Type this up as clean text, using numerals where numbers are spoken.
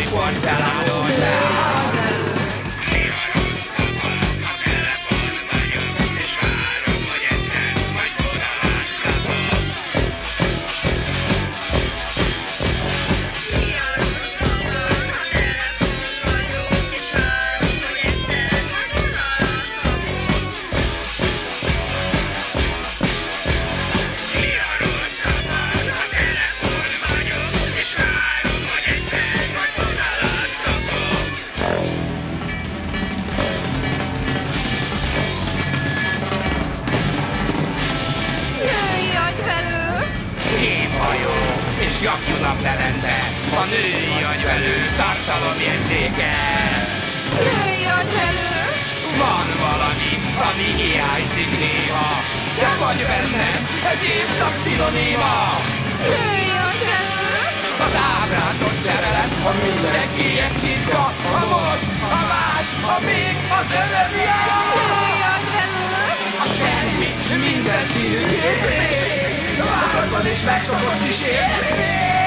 porcelánország. És jakjú naplelente, a női agyvelő tartalomjegyzéke. Női agyvelő! Van valami, ami hiányzik néha. Te vagy bennem, egy évszak szinonima. Női agyvelő! Az ábrándos szerelem, a mindenkiek titka. A most, a más, a még, az örömje. Női agyvelő! A semmi, minden színű képés. Várban is megszokott is érzés.